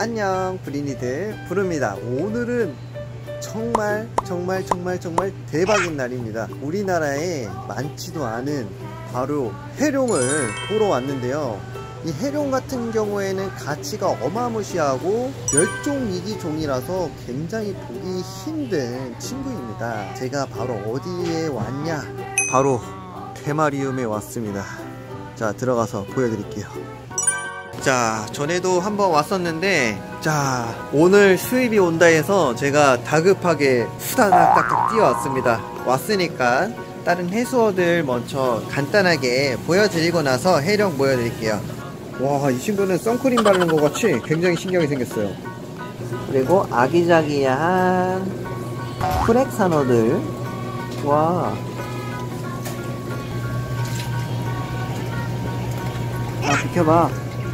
안녕, 브리니들 부릅니다. 오늘은 정말 대박인 날입니다. 우리나라에 많지도 않은 바로 해룡을 보러 왔는데요. 이 해룡 같은 경우에는 가치가 어마무시하고 멸종위기종이라서 굉장히 보기 힘든 친구입니다. 제가 바로 어디에 왔냐? 바로 테마리움에 왔습니다. 자, 들어가서 보여드릴게요. 자, 전에도 한번 왔었는데, 자, 오늘 수입이 온다 해서 제가 다급하게 후다닥 딱딱 뛰어왔습니다. 왔으니까 다른 해수어들 먼저 간단하게 보여드리고 나서 해룡 보여드릴게요. 와, 이 친구는 선크림 바르는 것 같이 굉장히 신기하게 생겼어요. 그리고 아기자기한 프렉 산어들. 와, 아, 비켜봐.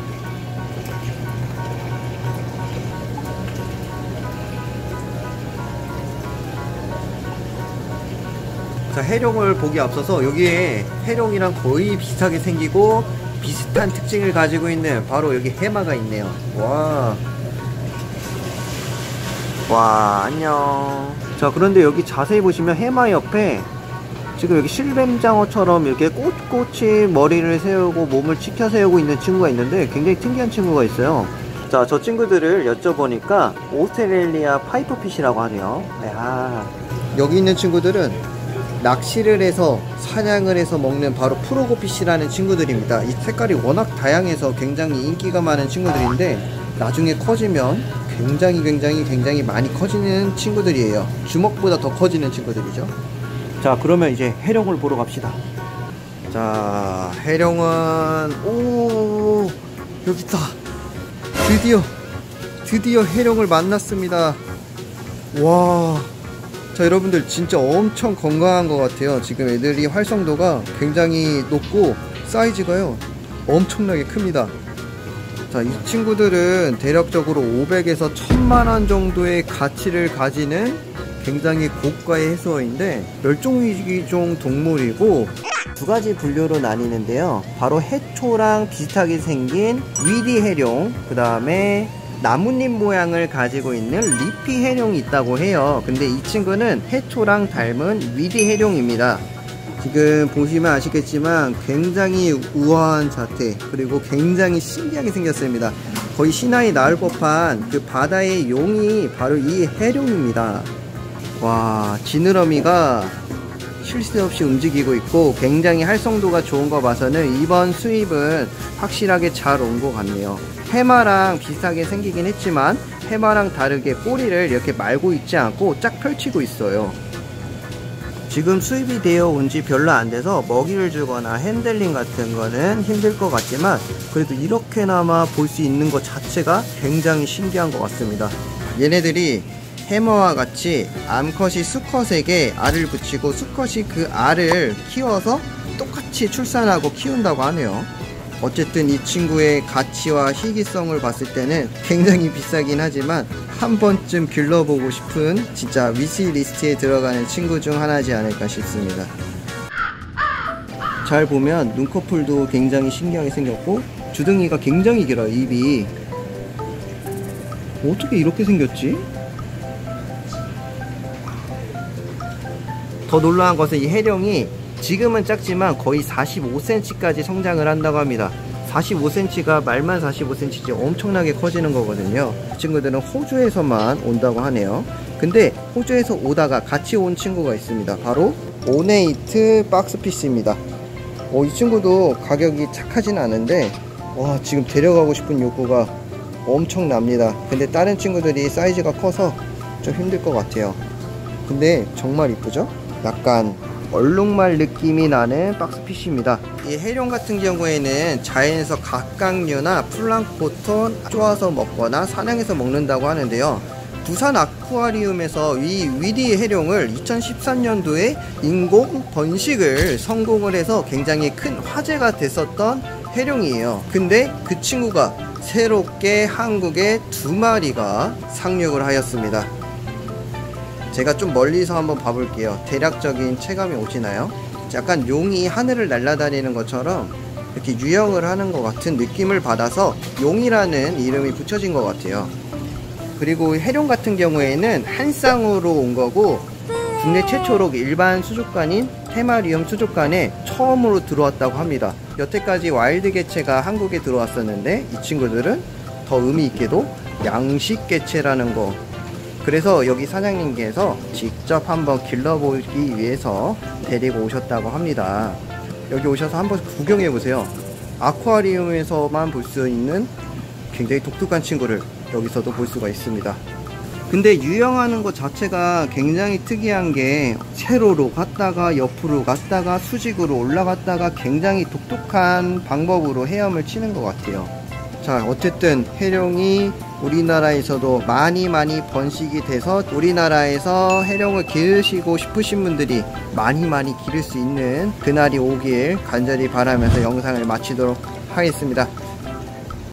자, 해룡을 보기 앞서서 여기에 해룡이랑 거의 비슷하게 생기고 비슷한 특징을 가지고 있는 바로 여기 해마가 있네요. 와, 안녕. 자, 그런데 여기 자세히 보시면 해마 옆에 지금 여기 실뱀장어처럼 이렇게 꼿꼿이 머리를 세우고 몸을 치켜 세우고 있는 친구가 있는데 굉장히 특이한 친구가 있어요. 자, 저 친구들을 여쭤보니까 오스트레일리아 파이퍼핏이라고 하네요. 야, 여기 있는 친구들은 낚시를 해서 사냥을 해서 먹는 바로 프로고피시라는 친구들입니다. 이 색깔이 워낙 다양해서 굉장히 인기가 많은 친구들인데 나중에 커지면 굉장히 많이 커지는 친구들이에요. 주먹보다 더 커지는 친구들이죠. 자, 그러면 이제 해룡을 보러 갑시다. 자, 해룡은 오, 여기 있다. 드디어 해룡을 만났습니다. 와, 자, 여러분들 진짜 엄청 건강한 것 같아요. 지금 애들이 활성도가 굉장히 높고 사이즈가요 엄청나게 큽니다. 자, 이 친구들은 대략적으로 500에서 1000만원 정도의 가치를 가지는 굉장히 고가의 해수어인데 멸종위기종 동물이고 두 가지 분류로 나뉘는데요. 바로 해초랑 비슷하게 생긴 위디 해룡, 그 다음에 나뭇잎 모양을 가지고 있는 리피 해룡이 있다고 해요. 근데 이 친구는 해초랑 닮은 위디 해룡입니다. 지금 보시면 아시겠지만 굉장히 우아한 자태, 그리고 굉장히 신기하게 생겼습니다. 거의 신화에 나올 법한 그 바다의 용이 바로 이 해룡입니다. 와, 지느러미가 쉴 새 없이 움직이고 있고 굉장히 활성도가 좋은 거 봐서는 이번 수입은 확실하게 잘 온 것 같네요. 해마랑 비슷하게 생기긴 했지만 해마랑 다르게 꼬리를 이렇게 말고 있지 않고 쫙 펼치고 있어요. 지금 수입이 되어 온 지 별로 안 돼서 먹이를 주거나 핸들링 같은 거는 힘들 것 같지만 그래도 이렇게나마 볼 수 있는 것 자체가 굉장히 신기한 것 같습니다. 얘네들이 해마와 같이 암컷이 수컷에게 알을 붙이고 수컷이 그 알을 키워서 똑같이 출산하고 키운다고 하네요. 어쨌든 이 친구의 가치와 희귀성을 봤을 때는 굉장히 비싸긴 하지만 한 번쯤 길러보고 싶은 진짜 위시리스트에 들어가는 친구 중 하나지 않을까 싶습니다. 잘 보면 눈꺼풀도 굉장히 신기하게 생겼고 주둥이가 굉장히 길어요. 입이 어떻게 이렇게 생겼지? 더 놀라운 것은 이 해룡이 지금은 작지만 거의 45cm까지 성장을 한다고 합니다. 45cm가 말만 45cm지 엄청나게 커지는 거거든요. 친구들은 호주에서만 온다고 하네요. 근데 호주에서 오다가 같이 온 친구가 있습니다. 바로 오네이트 박스피쉬입니다. 이 친구도 가격이 착하진 않은데 와, 지금 데려가고 싶은 욕구가 엄청납니다. 근데 다른 친구들이 사이즈가 커서 좀 힘들 것 같아요. 근데 정말 이쁘죠? 약간 얼룩말 느낌이 나는 박스피쉬입니다. 이 해룡 같은 경우에는 자연에서 각각류나 플랑크톤 쪼아서 먹거나 사냥해서 먹는다고 하는데요. 부산 아쿠아리움에서 이 위디 해룡을 2013년도에 인공 번식을 성공을 해서 굉장히 큰 화제가 됐었던 해룡이에요. 근데 그 친구가 새롭게 한국에 2마리가 상륙을 하였습니다. 제가 좀 멀리서 한번 봐볼게요. 대략적인 체감이 오시나요? 약간 용이 하늘을 날아다니는 것처럼 이렇게 유영을 하는 것 같은 느낌을 받아서 용이라는 이름이 붙여진 것 같아요. 그리고 해룡 같은 경우에는 한 쌍으로 온 거고, 국내 최초로 일반 수족관인 테마리움 수족관에 처음으로 들어왔다고 합니다. 여태까지 와일드 개체가 한국에 들어왔었는데 이 친구들은 더 의미 있게도 양식 개체라는 거. 그래서 여기 사장님께서 직접 한번 길러보기 위해서 데리고 오셨다고 합니다. 여기 오셔서 한번 구경해 보세요. 아쿠아리움에서만 볼 수 있는 굉장히 독특한 친구를 여기서도 볼 수가 있습니다. 근데 유영하는 것 자체가 굉장히 특이한 게 세로로 갔다가 옆으로 갔다가 수직으로 올라갔다가 굉장히 독특한 방법으로 헤엄을 치는 것 같아요. 자, 어쨌든 해룡이 우리나라에서도 많이 번식이 돼서 우리나라에서 해룡을 기르시고 싶으신 분들이 많이 기를 수 있는 그날이 오길 간절히 바라면서 영상을 마치도록 하겠습니다.